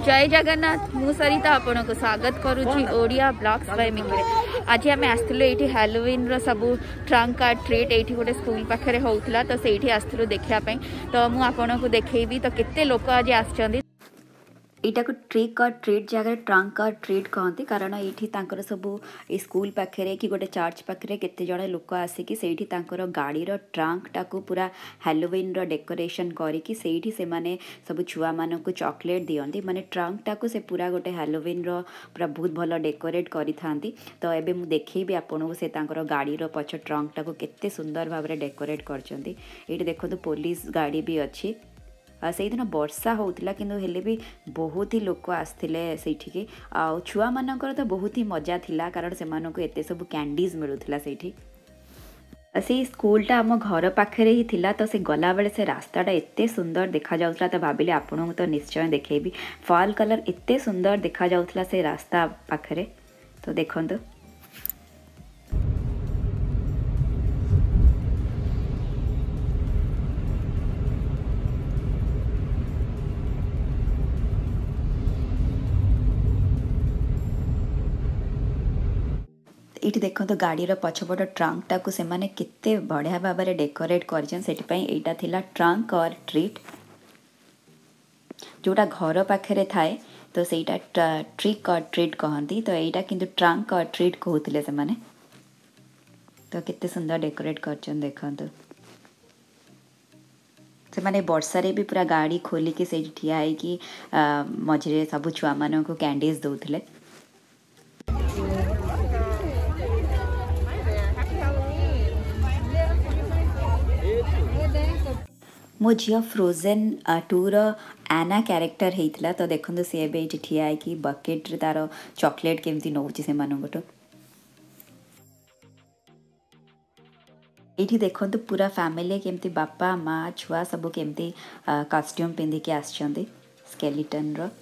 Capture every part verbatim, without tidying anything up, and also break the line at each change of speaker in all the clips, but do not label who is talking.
जय जगन्नाथ मु सरिता आपन को स्वागत करुच्ची ओडिया ब्लॉग्स बाय मिंगरे। आज आम आसलु ये हालोवीन रो सब ट्रंक आर्ट ट्रीट ये गोटे स्कूल पाखे होता तो से आसलु देखापी तो मुझे आपन को देखी तो केते लोक आज आसछंदी। यहाँ को ट्रिक और ट्रीट जगह ट्रंक और ट्रीट कहते कारण ये सब स्कूल पाखे कि गोटे चर्च पाखे केते जण लोक आसिकी से गाड़ी रो ट्रंक टाकू पूरा हालोवीन रो डेकोरेशन करिकी सेठी से माने सब छुआ मान को चॉकलेट दियंती माने ट्रंक टाकू से पूरा गोटे हालोवीन रो पूरा बहुत भल डेकोरेट करि थांती। तो एबे मु देखैबी आपन से गाड़ी रो पछ ट्रंक टाकू केते सुंदर भाव में डेकोरेट करचंती। एठी देखो पुलिस गाड़ी भी अच्छी से दिन वर्षा होता किंतु हेले भी बहुत ही लोक आसते से छुआ मानकर तो बहुत ही मजा थिला कारण से एत सब कैंडीज मिलूला से से स्कूलटा आम घर पाखे ही थिला तो से गला बेले से रास्ताटा एते सुंदर देखा जाउतला तो भाविले आपन तो निश्चय देखेबी फॉल कलर एते सुंदर देखा जाउतला से रास्ता पाखे तो देखंतु। ये देखो तो गाड़ी रो पछपट ट्रंक टाकू से माने कित्ते बढ़िया भाव में डेकोरेट करटा थिला ट्रंक और ट्रीट जोटा घर पाखे थाए तो सेटा ट्रिक और ट्रीट कहती तो यहाँ किंतु ट्रंक और ट्रीट कहते से माने तो कित्ते सुंदर डेकोरेट कर देखंतु। से माने वर्षारे भी पूरा गाड़ी खोलिकी से ठिया होगी मझे सब छुआ मान को कैंडीज दौले। मो झील फ्रोजेन टूर आना क्यारेक्टर होता तो देखो सी ए ठिया कि बकेट रे तार चॉकलेट केमती नौची से मानकटो। ये देखो पूरा फैमिली केमती बापा माँ छुआ सब केमती कॉस्ट्यूम पिंधिकी आछंती स्केलेटन रो।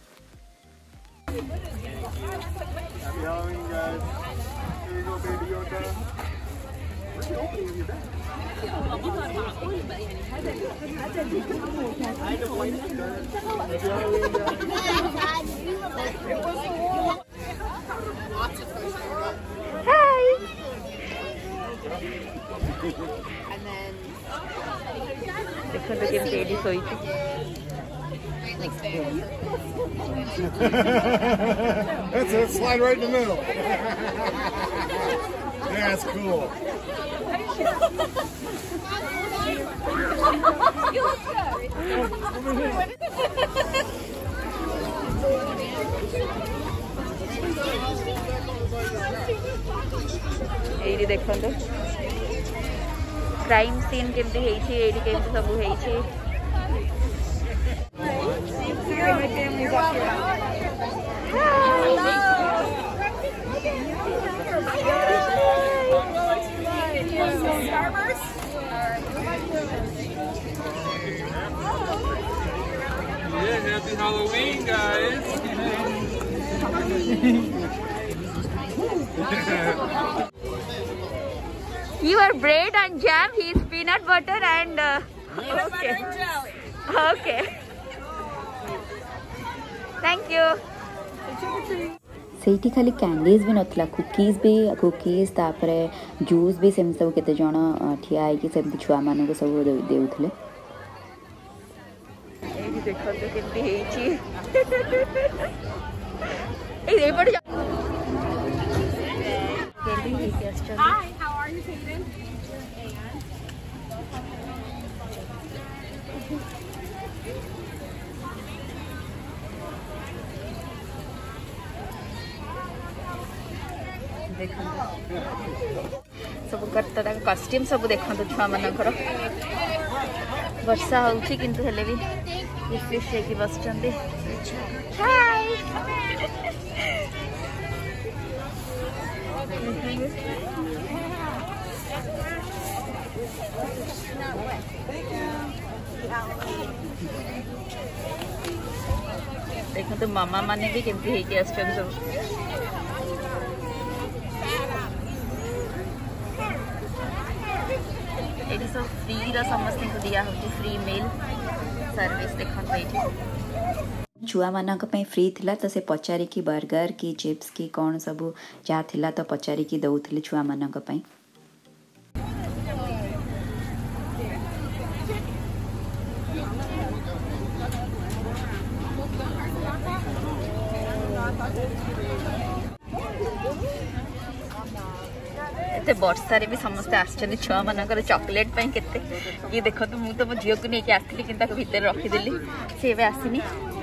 देखो तो केम तेडी सोई
That's it, slide right in the middle. That's cool.
ये देखो तो क्राइम सीन केमती हेइछि एडी केमती सब हेइछि।
Yeah, happy Halloween, guys.
You are bread and jam, he is peanut butter and uh, okay. Okay. Thank you. सेठी खाली candies भी नथला cookies भी कुकीज तापरे जूस भी सेम सब केते जण ठिया है कि सेम छुआ मान को सब देउथले। एही देखो तो केते हेची ए ए पड़ जा कैंडी हेची आछन। Hi how are you Hayden? देखो सब करता कॉस्ट्यूम सब देखो छुआ मानकर वर्षा होउछि किंतु हेले भी रिफ्रेश होके बसचंदी। हाय देखो तो मामा माने भी केमती हेके आछन सब। ये सब फ्री समस्त को दिया होती फ्री मेल सर्विस देखते।
छुआ मानक पई फ्री थिला तो से पचारि की बर्गर की चिप्स की कौन सब जहाँ थिला तो पचारि की दउथिले छुआ मानक पई।
एते वर्षा भी समस्ते आसछन छुआ मानकर चॉकलेट पई केते ये देखो तो मु तो मो झियो को नेके आस्थिली किंता को भीतर रखी देली से एबे आसीनी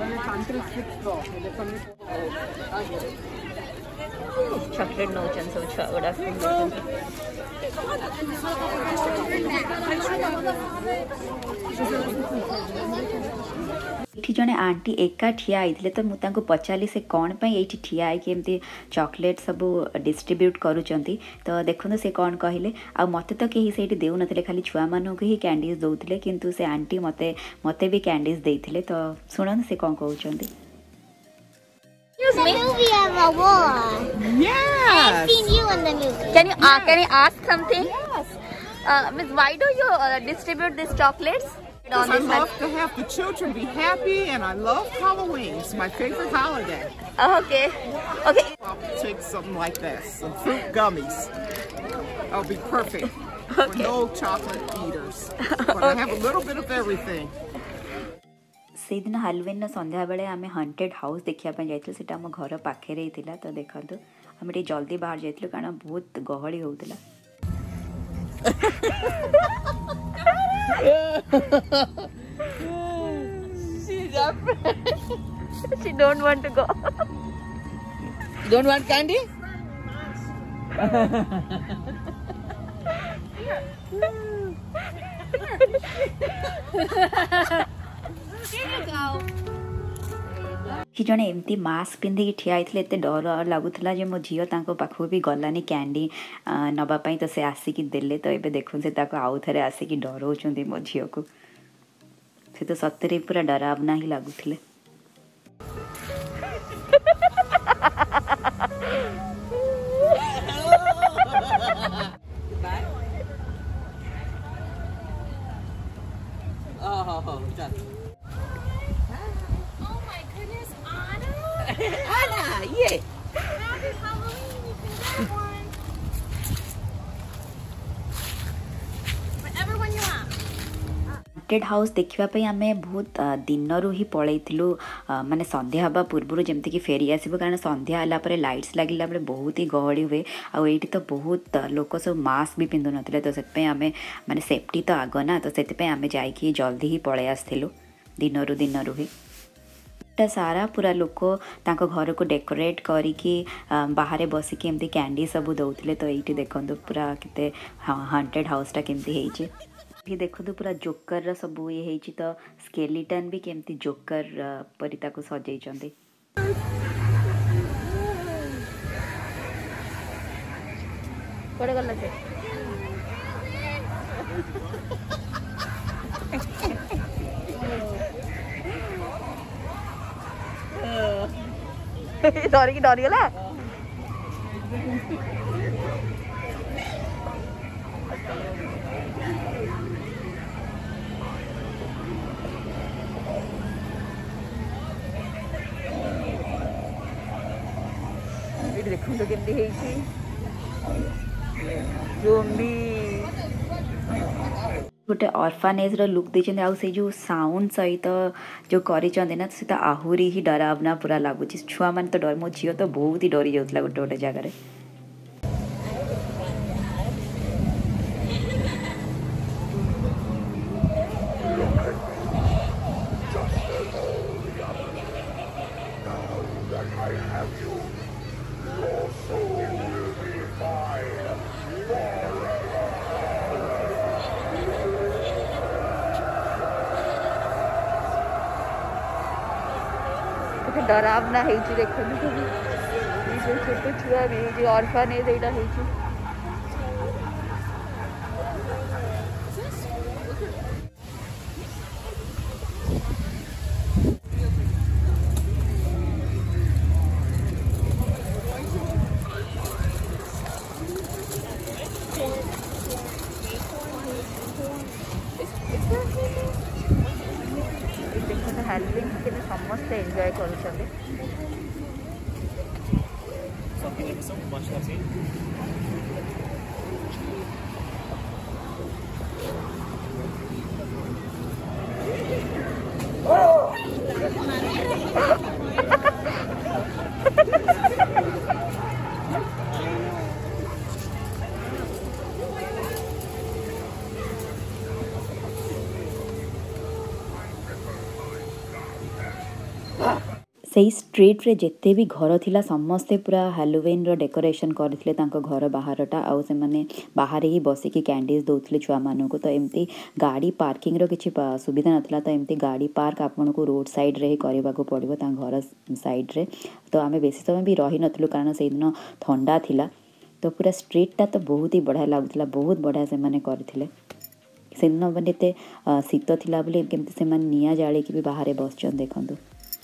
चॉकलेट नोचन सब छुआ गुडा
एठी जने आंटी एका ठिया आइथिले तो मुझे पचारि से कौन पे ये ठिया आई एमती चॉकलेट सब डिस्ट्रीब्यूट करूचंती तो देखो से कौन कहले आ मते तो कहीं से देउ नथिले खाली छुआ मानक ही कैंडीज दउथिले किंतु से आंटी मते मते भी कैंडीज देइथिले तो सुनन से कौन कहउचंती।
The movie on the wall.
Yes.
I've seen you in the movie.
Can you uh, can you ask something? Yes. Uh, Miss, why do you uh, distribute these chocolates?
Because I love to have the children be happy, and I love Halloween. It's my favorite holiday.
Oh, okay. Okay.
I'll take something like this, some fruit gummies. That'll be perfect for
Okay.
no chocolate eaters. But I have a little bit of everything.
से दिन हालोवीन संध्या बेले आमे hunted house देखिया पे जाइतले सेटा हम घर पाखे रे थिला तो देखंतु हम टे जल्दी बाहर जाइतले कारण बहुत गहली होउतला।
She's afraid. She don't want to go.
Don't want candy?
कि जने एमती मास्क पिंधि ठिया आइथिले एते डर लागुथला जे मो झियो तांको पाखो भी गलानी कैंडी नबा पई तो से आसिकी देले तो एबे देखुन से ताको आउ थरे आसिकी डरौचंदी मो झियो को से तो सत्तरे पूरा डरावना ही लागुथले।
Oh,
Oh my goodness, Anna!
Anna, yeah.
Happy Halloween! You can get one. Whatever one you want.
Haunted house देखिबा पई आमे बहुत दिन रु ही पळैथिलु माने संध्या हबा पूर्वरु जेमति कि फेरी आसीबो कारण संध्या हला परे लाइट्स लागिला बळे बहुत ही गहळी हुए आ एठी तो बहुत लोक सब मास्क भी पिंदु नथिले तो सेत पे आमे माने सेफ्टी तो आगो ना तो सेत पे आमे जाई कि जल्दी ही पळे आस्थिलु दिन रु दिन रु ही सारा पूरा लोक तांको घर को डेकोरेट करिकी बाहर बसिकी एमती कैंडी सब दउथिले तो एठी देखंतु पूरा केते हंटेड हाउस टा केमती हेइचे ये देखो तो पूरा जोकर रा सब ये हेइची तो स्केलेटन भी केमती जोकर परिता को सजै चंदी।
कोडे गल्ला से डर की डर गला देखो तो केमती हेइची ज़ोंबी
गोटे ऑर्फानेज रो लुक देछन आ से जो साउंड सहित जो करि चंदे ना से आहुरी ही डरावना पूरा लागु छी छुआ मान तो डर मो झियो तो बहुत ही डरी जाउतला गोटे गोटे जगह रे।
डरावना हेइची देखनु सब ये जो छोटे छुआ भी जो ऑर्फनेज एटा हेइची देखो ना हालोवीन के समस्त एंजॉय करुछंदे
से स्ट्रीट रे जिते भी घर थिला समस्ते पूरा हालोवीन रो डेकोरेशन करथिले तांको घर बाहरटा आउ से माने बाहर ही बसी की कैंडीज दोथले छुआ मानु को तो एमती गाड़ी पार्किंग रो किछि सुविधा नथला तो एमती गाड़ी पार्क आपन को रोड साइड रे ही करबा को पड़िबो ता घर साइड रे तो आमे बेसी समय भी रही नथलु कारण से दिन ठंडा थिला तो पूरा स्ट्रीटटा तो बहुत ही बढ़िया लागुतला बहुत बढ़िया से माने करथिले से दिन माने ते शीत थिला बोले केमती से माने निया जाळे की भी बाहर बसचन देखंदु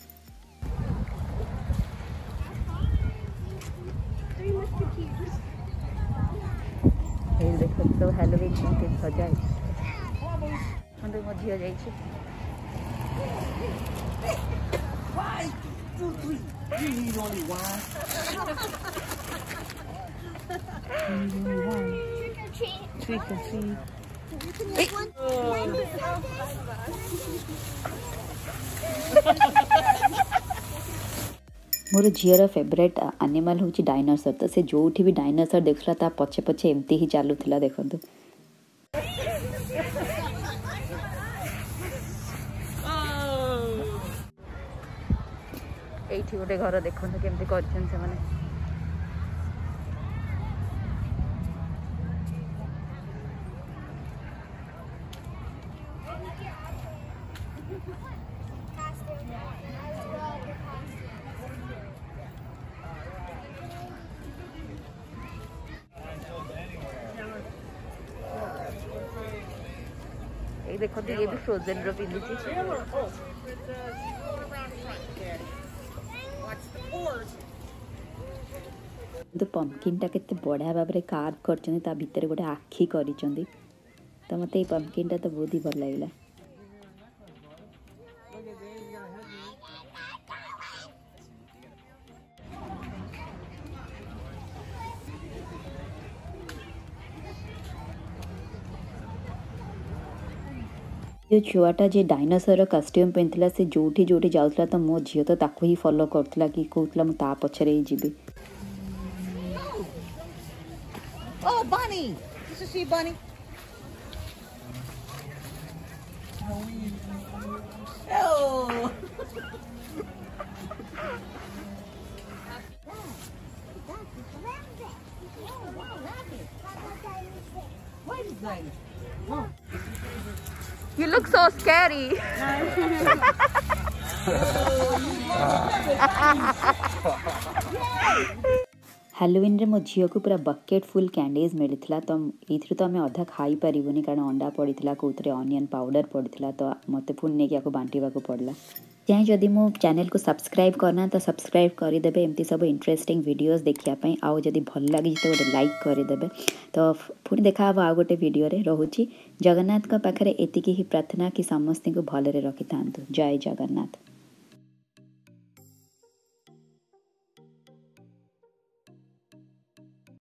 देखो तो हालोवीन के सजाई हम मो झियो जाई छी trick or treat
मोर झीर फेवरेट एनिमल हूँ डायनासोर तो से जो भी डायनासोर देखला ता पछे पछे एमती ही चलुला देखंतु
एठी गोटे घर देखंतु केमती करछन से माने देखो तो ये भी फ्रोजन रो पिंदी
तो पंपकिन टा केते बढ़िया भाव में कार्व करछन ता भीतर गोटे आखी करिछन तो मते ये पंपकिन टा तो बहुत ही भल लागला जो छुआटा जे डायनासोर कस्ट्यूम पिंधला से जोठी जोठी जाउतला तो मो झियो तो ताको ही फॉलो करतला कि कहतला म ता पछरे ही जीबी
Oh, Bunny! This is she, Bunny. Oh! What is that? Oh.
You look so scary.
Halloween रे मो झियो को पूरा बकेट फुल कैंडीज मिलता तो ये तो आम अधा खाई पारूनी कारण अंडा पड़ा कौन अनियन पाउडर पड़ा तो मत पुणी नहीं आपको बांटा पड़ा चाहे जदि मो चैनल को सब्सक्राइब करना तो सब्सक्राइब करदे एमती सब इंटरेस्टिंग वीडियोस देखापी आउ जदि भल लगी तो गोटे लाइक करदे तो पुणी देखा आउ गोटे वीडियो रे रोची जगन्नाथ पाखे एतिकी ही प्रार्थना कि समस्त को भलरे रखि था जय जगन्नाथ।